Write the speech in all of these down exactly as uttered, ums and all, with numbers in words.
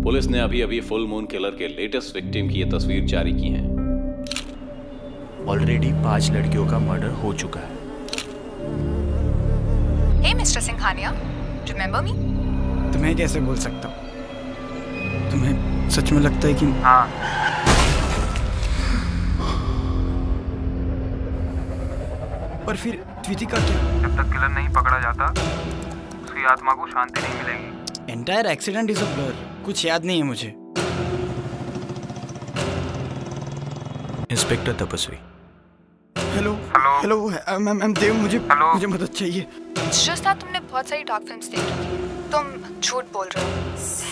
Police ने अभी अभी फुल मून किलर के लेटेस्ट विक्टिम की ये तस्वीर जारी की है। ऑलरेडी पांच लड़कियों का मर्डर हो चुका है। Hey mister Singhania, remember me? तुम्हें कैसे बोल सकता हूँ? तुम्हें सच में लगता है कि हाँ। पर फिर द्विति का क्या? जब तक किलर नहीं पकड़ा जाता उसकी आत्मा को शांति नहीं मिलेगी। Entire accident is a blur. कुछ याद नहीं है मुझे। Inspector Tapasvi. Hello hello hello ma'am ma'am Dev, मुझे हेलो। मुझे मदद चाहिए। जस्ट था तुमने बहुत सारी डॉग फिल्म्स देख रखी हैं। तुम झूठ बोल रहे हो।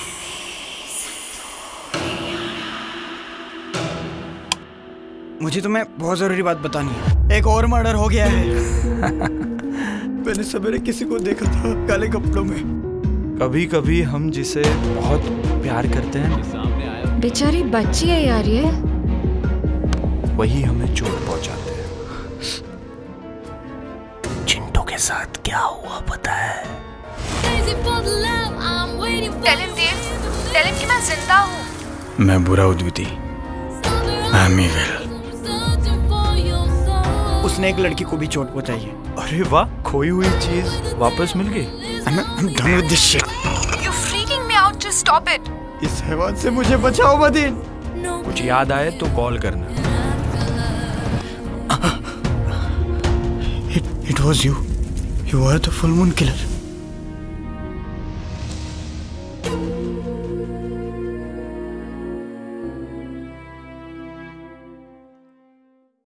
मुझे तुम्हें बहुत जरूरी बात बतानी है। एक और मर्डर हो गया है। मैंने सवेरे किसी को देखा था काले कपड़ों में। कभी कभी हम जिसे बहुत प्यार करते हैं, सामने आया बेचारी बच्ची है यार ये, वही हमें चोट पहुंचाते हैं। चिंटू के साथ क्या हुआ पता है? Tell him Dev, tell him कि मैं जिंदा हूँ। मैं बुरा हूँ द्विति। I am evil. उसने एक लड़की को भी चोट पहुंचाई है। अरे वाह, खोई हुई चीज वापस मिल गई। I'm, I'm done with this shit. You're freaking me out. Just stop it. इस हैवान से मुझे बचाओ मदीन। कुछ याद आए तो कॉल करना। It, it was you. You were the full moon killer.